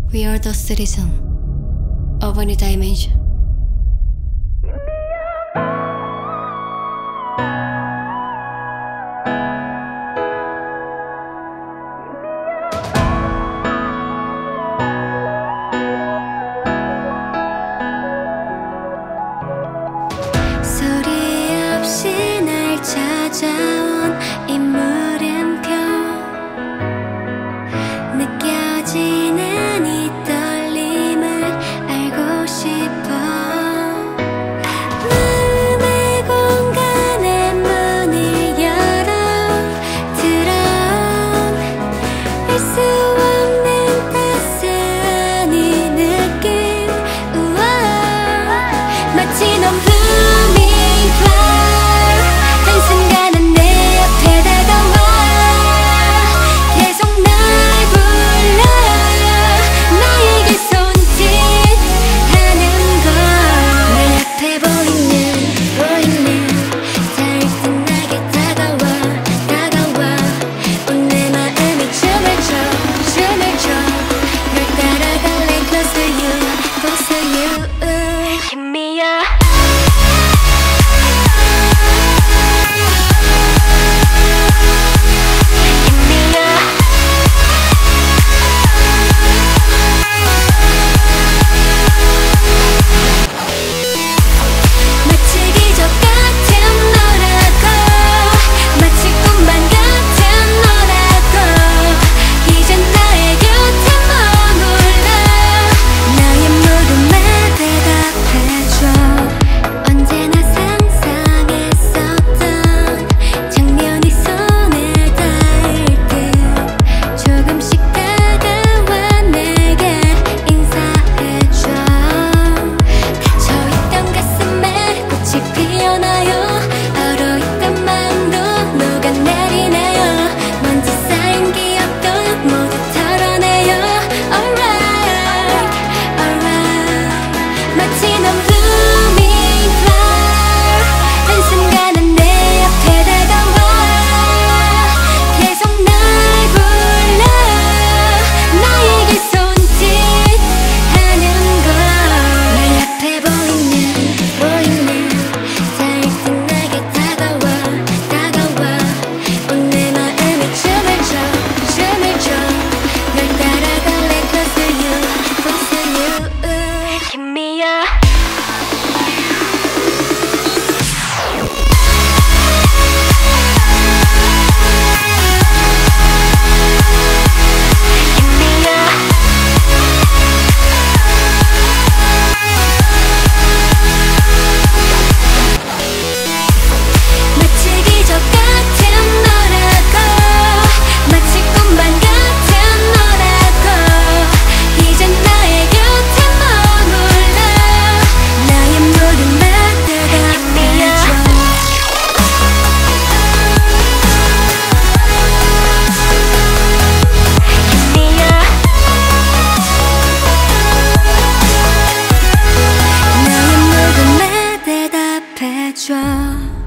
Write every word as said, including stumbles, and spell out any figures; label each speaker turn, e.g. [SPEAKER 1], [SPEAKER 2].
[SPEAKER 1] We are the citizen of a new dimension.
[SPEAKER 2] 소리 없이 날 찾아온 이 물음표, 느껴지는 이 떨림을 알고 싶어. 마음의 공간에 문을 열어 들어온 알 수 없는 따스한 이 느낌. 우와, 마치 넌 blooming flower. 한순간은 내 앞에 다가와 계속 날 불러. 나에게 손짓하는 걸. 내 앞에 보이는 보이는 달빛나게 다가와 다가와. 온 내 마음이 춤을 춰 춤을 춰. 널 따라갈래 close to you close to you. Give me a 마치 기적 같은 너라고, 마치 꿈만 같은 너라고. 이젠 나의 곁에 머물러 나의 물음에 대답해줘. 언제나 상상했었던 장면이 손에 닿을 듯 조금씩 다가와 내게 인사해줘. 닫혀있던 가슴에 꽃이 피어나요. 얼어있던 마음도 녹아내리네요. 먼지 쌓인 기억도 모두 털어내요. Alright, alright. 마치 넌 blooming flower. 한순간은 내 앞에 다가와 계속 날 불러. 나에게 손짓하는 걸. 내 앞에 보이는 보이는 달빛나게 다가와 다가와. 온 내 마음이 춤을 춰 춤을 춰. 널 따라갈래 close to you close to you. Give me a 마치 기적 같은 너라고, 마치 꿈만 같은 너라고. 이젠 나의 곁에 머물러 나의 물음에 대답해줘. 나의 물음에 대답해줘.